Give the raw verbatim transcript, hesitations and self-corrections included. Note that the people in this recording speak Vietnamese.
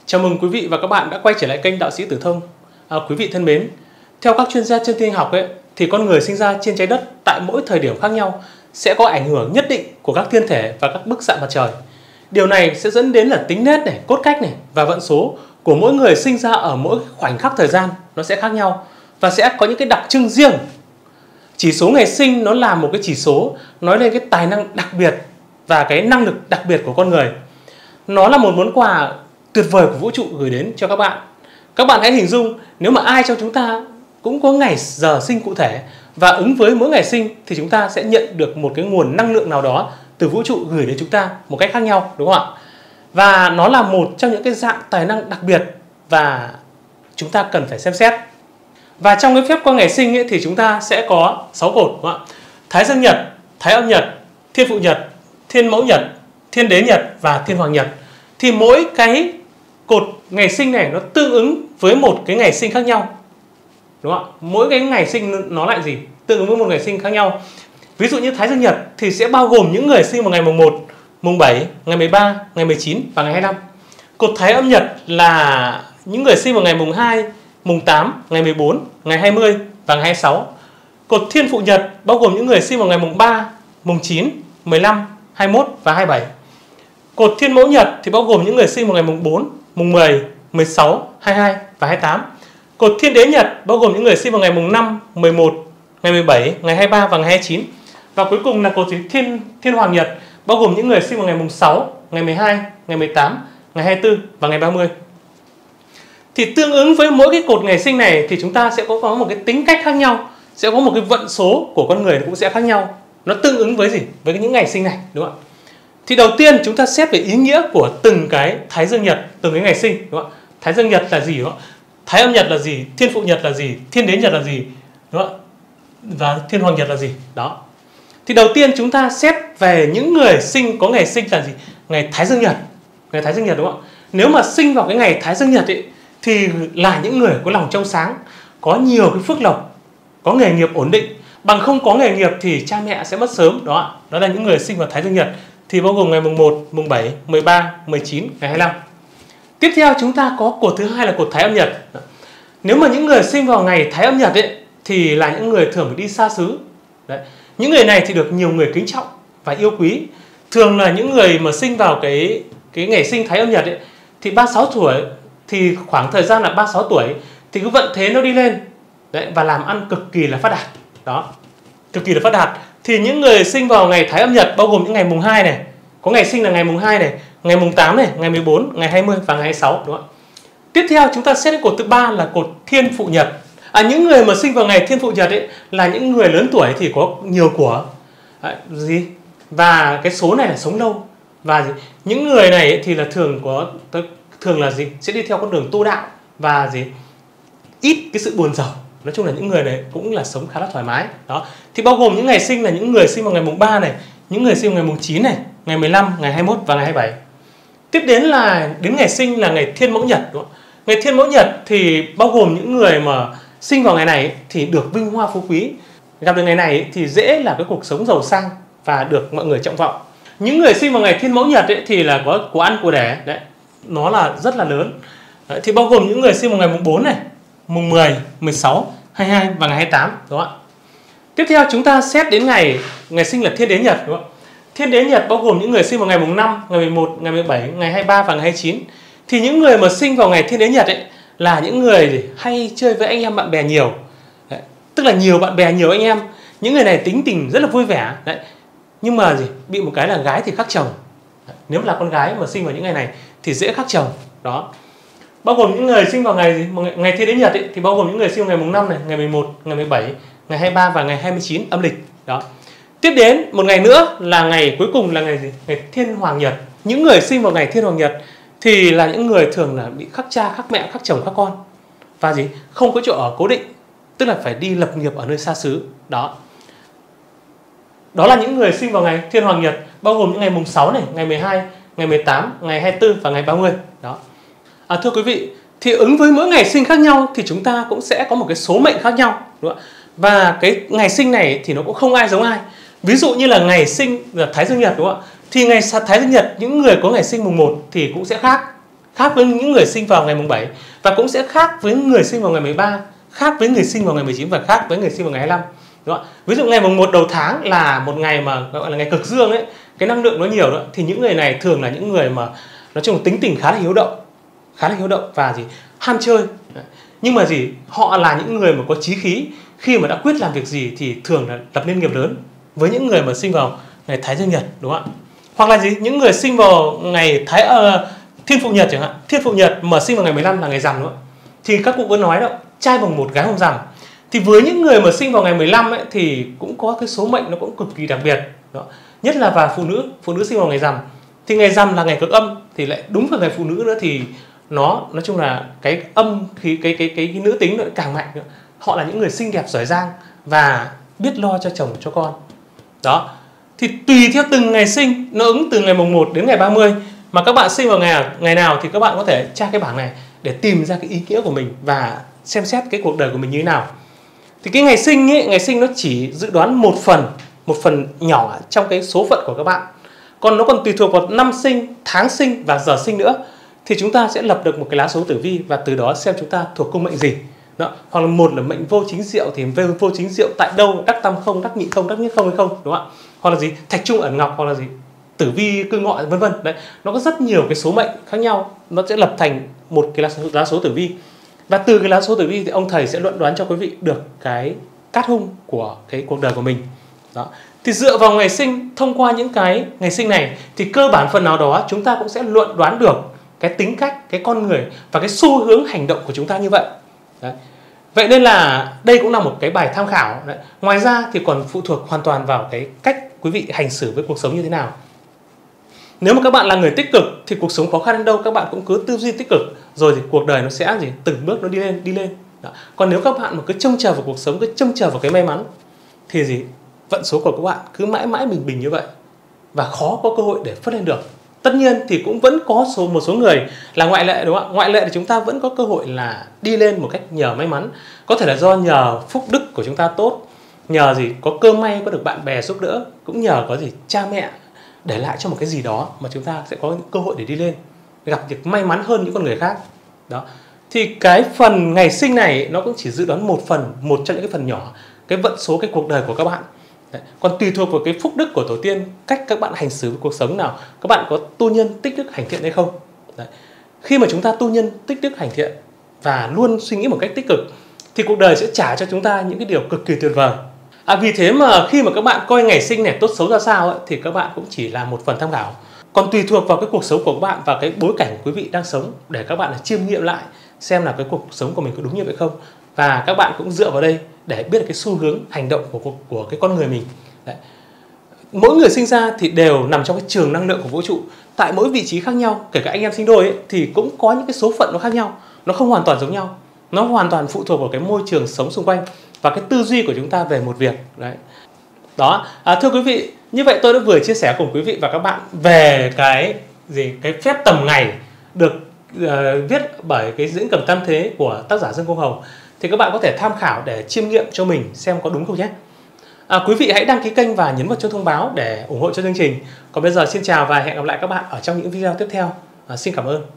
Chào mừng quý vị và các bạn đã quay trở lại kênh Đạo sĩ Tử Thông. À, quý vị thân mến, theo các chuyên gia chân thiên học ấy, thì con người sinh ra trên trái đất tại mỗi thời điểm khác nhau sẽ có ảnh hưởng nhất định của các thiên thể và các bức xạ mặt trời. Điều này sẽ dẫn đến là tính nết này, cốt cách này và vận số của mỗi người sinh ra ở mỗi khoảnh khắc thời gian nó sẽ khác nhau và sẽ có những cái đặc trưng riêng. Chỉ số ngày sinh nó là một cái chỉ số nói lên cái tài năng đặc biệt và cái năng lực đặc biệt của con người. Nó là một món quà tuyệt vời của vũ trụ gửi đến cho các bạn. Các bạn hãy hình dung nếu mà ai trong chúng ta cũng có ngày giờ sinh cụ thể và ứng với mỗi ngày sinh thì chúng ta sẽ nhận được một cái nguồn năng lượng nào đó từ vũ trụ gửi đến chúng ta một cách khác nhau, đúng không ạ? Và nó là một trong những cái dạng tài năng đặc biệt và chúng ta cần phải xem xét. Và trong cái phép qua ngày sinh ấy, thì chúng ta sẽ có sáu cột, đúng không ạ? Thái dương nhật, thái âm nhật, thiên phụ nhật, thiên mẫu nhật, thiên đế nhật và thiên hoàng nhật. Thì mỗi cái cột ngày sinh này nó tương ứng với một cái ngày sinh khác nhau, đúng không ạ? Mỗi cái ngày sinh nó lại gì? Tương ứng với một ngày sinh khác nhau. Ví dụ như thái dương nhật thì sẽ bao gồm những người sinh vào ngày mùng một, mùng bảy, ngày mười ba, ngày mười chín và ngày hai mươi lăm. Cột thái âm nhật là những người sinh vào ngày mùng hai, mùng tám, ngày mười bốn, ngày hai mươi và ngày hai mươi sáu. Cột thiên phụ nhật bao gồm những người sinh vào ngày mùng ba, mùng chín, mười lăm, hai mươi mốt và hai mươi bảy. Cột thiên mẫu nhật thì bao gồm những người sinh vào ngày mùng bốn, mùng mười, mười sáu, hai mươi hai và hai mươi tám. Cột thiên đế nhật bao gồm những người sinh vào ngày mùng năm, mười một, ngày mười bảy, ngày hai mươi ba và ngày hai mươi chín. Và cuối cùng là cột thiên thiên hoàng nhật bao gồm những người sinh vào ngày mùng sáu, ngày mười hai, ngày mười tám, ngày hai mươi tư và ngày ba mươi. Thì tương ứng với mỗi cái cột ngày sinh này thì chúng ta sẽ có, có một cái tính cách khác nhau, sẽ có một cái vận số của con người cũng sẽ khác nhau. Nó tương ứng với gì? Với những ngày sinh này, đúng không ạ? Thì đầu tiên chúng ta xét về ý nghĩa của từng cái thái dương nhật, từng cái ngày sinh, đúng không ạ? Thái dương nhật là gì, đúng không ạ? Thái âm nhật là gì? Thiên phụ nhật là gì? Thiên đế nhật là gì? Đúng không ạ? Và thiên hoàng nhật là gì? Đó. Thì đầu tiên chúng ta xét về những người sinh có ngày sinh là gì? Ngày thái dương nhật. Ngày thái dương nhật, đúng không ạ? Nếu mà sinh vào cái ngày thái dương nhật ấy, thì là những người có lòng trong sáng, có nhiều cái phước lộc, có nghề nghiệp ổn định. Bằng không có nghề nghiệp thì cha mẹ sẽ mất sớm. Đó, đó là những người sinh vào thái dương nhật. Thì bao gồm ngày mùng một, mùng bảy, mười ba, mười chín, ngày hai mươi lăm. Tiếp theo chúng ta có cột thứ hai là cột thái âm nhật. Nếu mà những người sinh vào ngày thái âm nhật ấy, thì là những người thường đi xa xứ. Đấy. Những người này thì được nhiều người kính trọng và yêu quý. Thường là những người mà sinh vào cái cái ngày sinh thái âm nhật ấy, thì ba mươi sáu tuổi, thì khoảng thời gian là ba mươi sáu tuổi thì cái vận thế nó đi lên. Đấy, và làm ăn cực kỳ là phát đạt. Đó, cực kỳ là phát đạt. Thì những người sinh vào ngày thái âm nhật bao gồm những ngày mùng hai này, có ngày sinh là ngày mùng hai này, ngày mùng tám này, ngày mười bốn, ngày hai mươi và ngày hai mươi sáu, đúng không ạ? Tiếp theo chúng ta xét đến cột thứ ba là cột thiên phụ nhật. À, những người mà sinh vào ngày thiên phụ nhật ấy là những người lớn tuổi thì có nhiều của. À, gì? Và cái số này là sống lâu. Và gì? Những người này ấy thì là thường có thường là gì? Sẽ đi theo con đường tu đạo và gì? Ít cái sự buồn rầu. Nói chung là những người này cũng là sống khá là thoải mái. Đó. Thì bao gồm những ngày sinh là những người sinh vào ngày mùng ba này, những người sinh vào ngày mùng chín này, ngày mười lăm, ngày hai mươi mốt và ngày hai mươi bảy. Tiếp đến là đến ngày sinh là ngày thiên mẫu nhật, đúng không? Ngày thiên mẫu nhật thì bao gồm những người mà sinh vào ngày này thì được vinh hoa phú quý. Gặp được ngày này thì dễ là cái cuộc sống giàu sang và được mọi người trọng vọng. Những người sinh vào ngày thiên mẫu nhật ấy thì là có của ăn của đẻ, đấy, nó là rất là lớn. Đấy, thì bao gồm những người sinh vào ngày mùng bốn này, mùng mười, mười sáu, hai mươi hai và ngày hai mươi tám, đúng không ạ? Tiếp theo chúng ta xét đến ngày ngày sinh là thiên đế nhật, đúng không ạ? Thiên đế nhật bao gồm những người sinh vào ngày mùng năm, ngày mười một, ngày mười bảy, ngày hai mươi ba và ngày hai mươi chín. Thì những người mà sinh vào ngày thiên đế nhật ấy là những người hay chơi với anh em bạn bè nhiều. Đấy, tức là nhiều bạn bè, nhiều anh em. Những người này tính tình rất là vui vẻ. Đấy. Nhưng mà gì? Bị một cái là gái thì khác chồng. Đấy. Nếu là con gái mà sinh vào những ngày này thì dễ khác chồng. Đó. Bao gồm những người sinh vào ngày ngày thiên đế nhật ấy, thì bao gồm những người sinh vào ngày mùng năm này, ngày mười một, ngày mười bảy, ngày hai mươi ba và ngày hai mươi chín âm lịch. Đó. Tiếp đến một ngày nữa là ngày cuối cùng là ngày gì? Ngày thiên hoàng nhật. Những người sinh vào ngày thiên hoàng nhật thì là những người thường là bị khắc cha, khắc mẹ, khắc chồng, khắc con. Và gì? Không có chỗ ở cố định, tức là phải đi lập nghiệp ở nơi xa xứ. Đó. Đó là những người sinh vào ngày thiên hoàng nhật, bao gồm những ngày mùng sáu này, ngày mười hai, ngày mười tám, ngày hai mươi tư và ngày ba mươi. Đó. À, thưa quý vị, thì ứng với mỗi ngày sinh khác nhau thì chúng ta cũng sẽ có một cái số mệnh khác nhau, đúng không ạ? Và cái ngày sinh này thì nó cũng không ai giống ai. Ví dụ như là ngày sinh là thái dương nhật, đúng không ạ? Thì ngày thái dương nhật những người có ngày sinh mùng một thì cũng sẽ khác khác với những người sinh vào ngày mùng bảy, và cũng sẽ khác với người sinh vào ngày mười ba, khác với người sinh vào ngày mười chín và khác với người sinh vào ngày hai mươi lăm. Đúng không? Ví dụ ngày mùng một đầu tháng là một ngày mà gọi là ngày cực dương ấy, cái năng lượng nó nhiều đó, thì những người này thường là những người mà nói chung là tính tình khá là hiếu động, khá là hiếu động và gì ham chơi. Nhưng mà gì, họ là những người mà có chí khí, khi mà đã quyết làm việc gì thì thường là lập nên nghiệp lớn. Với những người mà sinh vào ngày Thái Dương Nhật, đúng không ạ? Hoặc là gì, những người sinh vào ngày Thái uh, Thiên Phụ Nhật chẳng hạn, Thiên Phụ Nhật mà sinh vào ngày mười lăm là ngày rằm, đúng không? Thì các cụ vẫn nói đó, trai bồng một gái bồng rằm. Thì với những người mà sinh vào ngày mười lăm ấy, thì cũng có cái số mệnh nó cũng cực kỳ đặc biệt đó. Nhất là vào phụ nữ, phụ nữ sinh vào ngày rằm thì ngày rằm là ngày cực âm, thì lại đúng vào ngày phụ nữ nữa thì nó nói chung là cái âm khí cái cái cái, cái nữ tính nó càng mạnh nữa. Họ là những người xinh đẹp giỏi giang và biết lo cho chồng cho con đó. Thì tùy theo từng ngày sinh, nó ứng từ ngày mùng một đến ngày ba mươi, mà các bạn sinh vào ngày ngày nào thì các bạn có thể tra cái bảng này để tìm ra cái ý nghĩa của mình và xem xét cái cuộc đời của mình như thế nào. Thì cái ngày sinh ấy, ngày sinh nó chỉ dự đoán một phần, một phần nhỏ trong cái số phận của các bạn. Còn nó còn tùy thuộc vào năm sinh, tháng sinh và giờ sinh nữa. Thì chúng ta sẽ lập được một cái lá số tử vi và từ đó xem chúng ta thuộc cung mệnh gì. Đó. Hoặc là một là mệnh vô chính diệu thì vô chính diệu tại đâu, đắc tam không, đắc nhị không, đắc nhất không hay không, đúng không ạ? Hoặc là gì, thạch trung ẩn ngọc, hoặc là gì, tử vi cư ngọ, vân vân. Đấy, nó có rất nhiều cái số mệnh khác nhau, nó sẽ lập thành một cái lá số, lá số tử vi. Và từ cái lá số tử vi thì ông thầy sẽ luận đoán cho quý vị được cái cát hung của cái cuộc đời của mình. Đó. Thì dựa vào ngày sinh, thông qua những cái ngày sinh này thì cơ bản phần nào đó chúng ta cũng sẽ luận đoán được cái tính cách, cái con người và cái xu hướng hành động của chúng ta như vậy. Đấy. Vậy nên là đây cũng là một cái bài tham khảo. Đấy. Ngoài ra thì còn phụ thuộc hoàn toàn vào cái cách quý vị hành xử với cuộc sống như thế nào. Nếu mà các bạn là người tích cực thì cuộc sống khó khăn đến đâu các bạn cũng cứ tư duy tích cực, rồi thì cuộc đời nó sẽ gì từng bước nó đi lên đi lên. Đó. Còn nếu các bạn mà cứ trông chờ vào cuộc sống, cứ trông chờ vào cái may mắn thì gì vận số của các bạn cứ mãi mãi bình bình như vậy và khó có cơ hội để phất lên được. Tất nhiên thì cũng vẫn có số một số người là ngoại lệ, đúng không ạ? Ngoại lệ thì chúng ta vẫn có cơ hội là đi lên một cách nhờ may mắn. Có thể là do nhờ phúc đức của chúng ta tốt, nhờ gì có cơ may có được bạn bè giúp đỡ, cũng nhờ có gì cha mẹ để lại cho một cái gì đó mà chúng ta sẽ có những cơ hội để đi lên, gặp được may mắn hơn những con người khác. Đó. Thì cái phần ngày sinh này nó cũng chỉ dự đoán một phần, một trong những cái phần nhỏ, cái vận số cái cuộc đời của các bạn. Đấy. Còn tùy thuộc vào cái phúc đức của tổ tiên, cách các bạn hành xử với cuộc sống nào, các bạn có tu nhân tích đức hành thiện hay không. Đấy. Khi mà chúng ta tu nhân tích đức hành thiện và luôn suy nghĩ một cách tích cực thì cuộc đời sẽ trả cho chúng ta những cái điều cực kỳ tuyệt vời. À, vì thế mà khi mà các bạn coi ngày sinh này tốt xấu ra sao ấy, thì các bạn cũng chỉ là một phần tham khảo. Còn tùy thuộc vào cái cuộc sống của các bạn và cái bối cảnh quý vị đang sống để các bạn là chiêm nghiệm lại xem là cái cuộc sống của mình có đúng như vậy không. Và các bạn cũng dựa vào đây để biết được cái xu hướng hành động của, của, của cái con người mình. Đấy. Mỗi người sinh ra thì đều nằm trong cái trường năng lượng của vũ trụ. Tại mỗi vị trí khác nhau, kể cả anh em sinh đôi ấy, thì cũng có những cái số phận nó khác nhau. Nó không hoàn toàn giống nhau. Nó hoàn toàn phụ thuộc vào cái môi trường sống xung quanh và cái tư duy của chúng ta về một việc. Đấy. Đó, à, thưa quý vị, như vậy tôi đã vừa chia sẻ cùng quý vị và các bạn về cái gì cái phép tầm ngày được uh, viết bởi cái diễn cầm tam thế của tác giả Dương Công Hồng. Thì các bạn có thể tham khảo để chiêm nghiệm cho mình xem có đúng không nhé. À, quý vị hãy đăng ký kênh và nhấn vào chuông thông báo để ủng hộ cho chương trình. Còn bây giờ xin chào và hẹn gặp lại các bạn ở trong những video tiếp theo. À, xin cảm ơn.